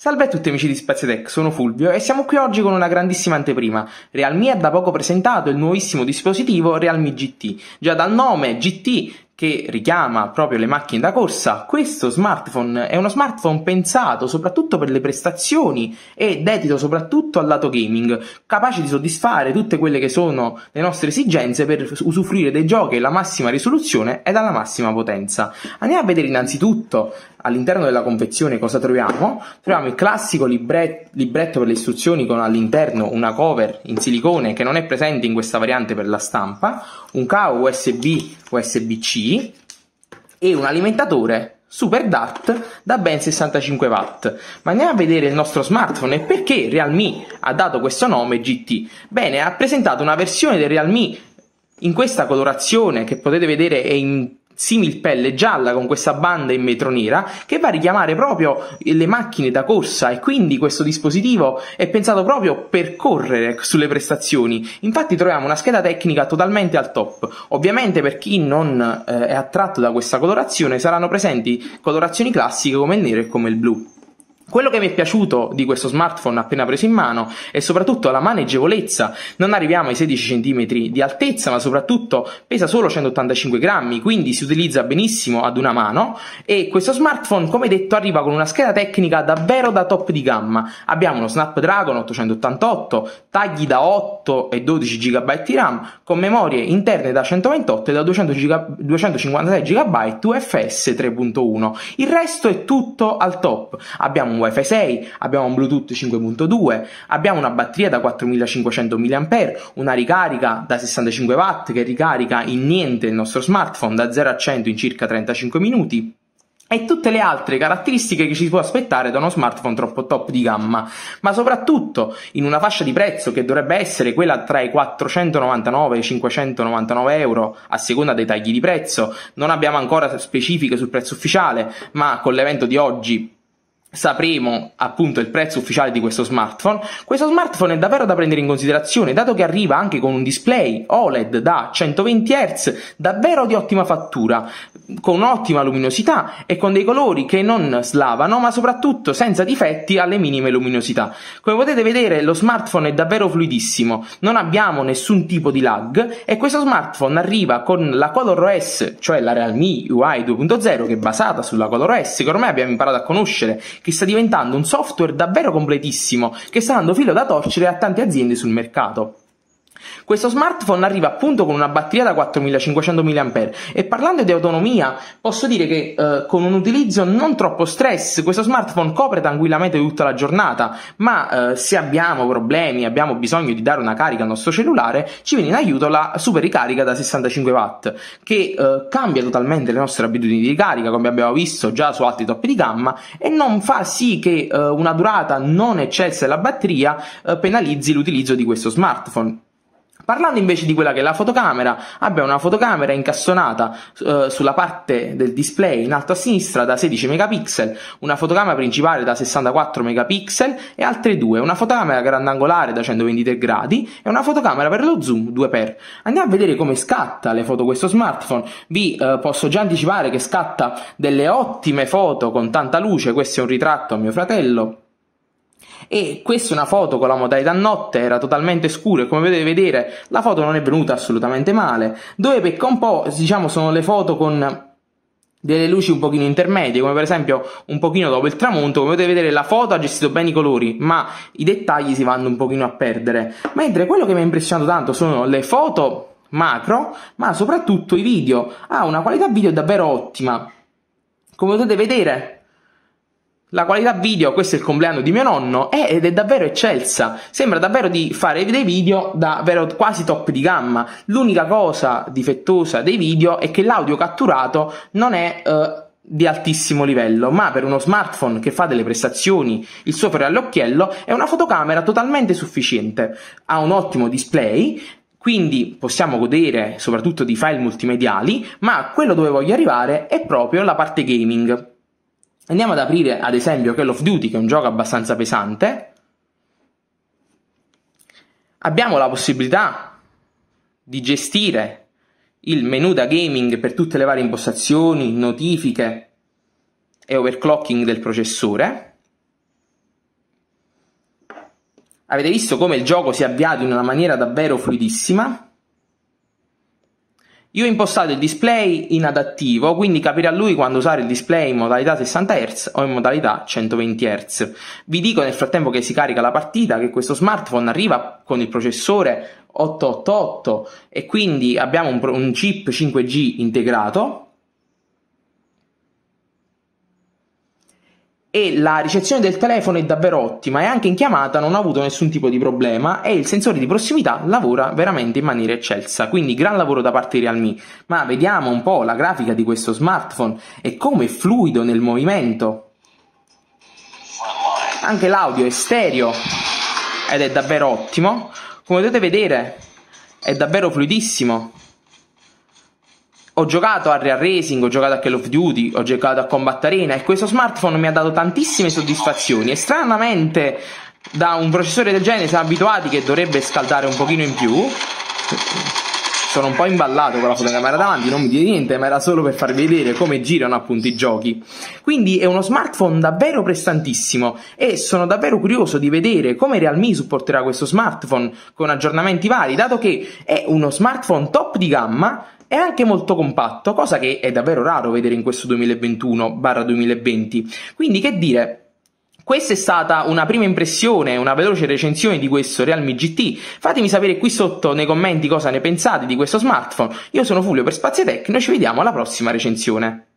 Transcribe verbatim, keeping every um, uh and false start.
Salve a tutti amici di Spaziatech, sono Fulvio e siamo qui oggi con una grandissima anteprima. Realme ha da poco presentato il nuovissimo dispositivo Realme G T. Già dal nome G T, che richiama proprio le macchine da corsa, questo smartphone è uno smartphone pensato soprattutto per le prestazioni e dedito soprattutto al lato gaming, capace di soddisfare tutte quelle che sono le nostre esigenze per usufruire dei giochi alla massima risoluzione ed alla massima potenza. Andiamo a vedere innanzitutto all'interno della confezione cosa troviamo. Troviamo il classico libret libretto per le istruzioni con all'interno una cover in silicone che non è presente in questa variante per la stampa, un cavo U S B U S B C e un alimentatore Super D A T da ben sessantacinque watt. Ma andiamo a vedere il nostro smartphone e perché Realme ha dato questo nome G T. Bene, ha presentato una versione del Realme in questa colorazione che potete vedere è in simil pelle gialla con questa banda in vetro nera che va a richiamare proprio le macchine da corsa, e quindi questo dispositivo è pensato proprio per correre sulle prestazioni. Infatti troviamo una scheda tecnica totalmente al top. Ovviamente per chi non eh, è attratto da questa colorazione saranno presenti colorazioni classiche come il nero e come il blu. Quello che mi è piaciuto di questo smartphone appena preso in mano è soprattutto la maneggevolezza. Non arriviamo ai sedici centimetri di altezza, ma soprattutto pesa solo centottantacinque grammi, quindi si utilizza benissimo ad una mano, e questo smartphone, come detto, arriva con una scheda tecnica davvero da top di gamma. Abbiamo uno Snapdragon ottocentottantotto, tagli da otto e dodici giga di RAM, con memorie interne da centoventotto e da duecentocinquantasei giga U F S tre punto uno. Il resto è tutto al top. Abbiamo un Wi-Fi sei, abbiamo un Bluetooth cinque punto due, abbiamo una batteria da quattromilacinquecento milliamperi ora, una ricarica da sessantacinque watt che ricarica in niente il nostro smartphone da zero a cento in circa trentacinque minuti, e tutte le altre caratteristiche che ci si può aspettare da uno smartphone troppo top di gamma, ma soprattutto in una fascia di prezzo che dovrebbe essere quella tra i quattrocentonovantanove e i cinquecentonovantanove euro a seconda dei tagli di prezzo. Non abbiamo ancora specifiche sul prezzo ufficiale, ma con l'evento di oggi sapremo appunto il prezzo ufficiale di questo smartphone. Questo smartphone è davvero da prendere in considerazione, dato che arriva anche con un display O L E D da centoventi hertz davvero di ottima fattura, con un'ottima luminosità e con dei colori che non slavano, ma soprattutto senza difetti alle minime luminosità. Come potete vedere, lo smartphone è davvero fluidissimo, non abbiamo nessun tipo di lag, e questo smartphone arriva con la ColorOS, cioè la Realme U I due punto zero, che è basata sulla ColorOS, che ormai abbiamo imparato a conoscere, che sta diventando un software davvero completissimo, che sta dando filo da torcere a tante aziende sul mercato. Questo smartphone arriva appunto con una batteria da quattromilacinquecento milliamperi ora, e parlando di autonomia posso dire che eh, con un utilizzo non troppo stress questo smartphone copre tranquillamente tutta la giornata, ma eh, se abbiamo problemi, abbiamo bisogno di dare una carica al nostro cellulare, ci viene in aiuto la super ricarica da sessantacinque watt, che eh, cambia totalmente le nostre abitudini di ricarica, come abbiamo visto già su altri top di gamma, e non fa sì che eh, una durata non eccelsa della batteria eh, penalizzi l'utilizzo di questo smartphone. Parlando invece di quella che è la fotocamera, abbiamo una fotocamera incastonata eh, sulla parte del display in alto a sinistra da sedici megapixel, una fotocamera principale da sessantaquattro megapixel e altre due, una fotocamera grandangolare da centoventitré gradi e una fotocamera per lo zoom due x. Andiamo a vedere come scatta le foto questo smartphone. Vi eh, posso già anticipare che scatta delle ottime foto con tanta luce. Questo è un ritratto a mio fratello, e questa è una foto con la modalità notte, era totalmente scuro e come potete vedere la foto non è venuta assolutamente male. Dove pecca un po', diciamo, sono le foto con delle luci un pochino intermedie, come per esempio un pochino dopo il tramonto. Come potete vedere la foto ha gestito bene i colori, ma i dettagli si vanno un pochino a perdere. Mentre quello che mi ha impressionato tanto sono le foto macro, ma soprattutto i video. Ha una qualità video davvero ottima, come potete vedere. La qualità video, questo è il compleanno di mio nonno, è, ed è davvero eccelsa, sembra davvero di fare dei video davvero quasi top di gamma. L'unica cosa difettosa dei video è che l'audio catturato non è eh, di altissimo livello, ma per uno smartphone che fa delle prestazioni il suo fiore all'occhiello è una fotocamera totalmente sufficiente. Ha un ottimo display, quindi possiamo godere soprattutto di file multimediali, ma quello dove voglio arrivare è proprio la parte gaming. Andiamo ad aprire ad esempio Call of Duty, che è un gioco abbastanza pesante. Abbiamo la possibilità di gestire il menu da gaming per tutte le varie impostazioni, notifiche e overclocking del processore. Avete visto come il gioco si è avviato in una maniera davvero fluidissima. Io ho impostato il display in adattivo, quindi capirà lui quando usare il display in modalità sessanta hertz o in modalità centoventi hertz. Vi dico nel frattempo che si carica la partita che questo smartphone arriva con il processore ottocentottantotto e quindi abbiamo un, un chip cinque G integrato. E la ricezione del telefono è davvero ottima e anche in chiamata non ho avuto nessun tipo di problema e il sensore di prossimità lavora veramente in maniera eccelsa, quindi gran lavoro da parte di Realme. Ma vediamo un po' la grafica di questo smartphone e come è fluido nel movimento. Anche l'audio è stereo ed è davvero ottimo, come potete vedere è davvero fluidissimo. Ho giocato a Real Racing, ho giocato a Call of Duty, ho giocato a Combat Arena e questo smartphone mi ha dato tantissime soddisfazioni e stranamente da un processore del genere siamo abituati che dovrebbe scaldare un pochino in più. Sono un po' imballato con la fotocamera davanti, non mi dite niente, ma era solo per farvi vedere come girano appunto i giochi. Quindi è uno smartphone davvero prestantissimo e sono davvero curioso di vedere come Realme supporterà questo smartphone con aggiornamenti vari, dato che è uno smartphone top di gamma. È anche molto compatto, cosa che è davvero raro vedere in questo duemilaventuno duemilaventi. Quindi che dire, questa è stata una prima impressione, una veloce recensione di questo Realme G T. Fatemi sapere qui sotto nei commenti cosa ne pensate di questo smartphone. Io sono Fulvio per Spaziatech, noi ci vediamo alla prossima recensione.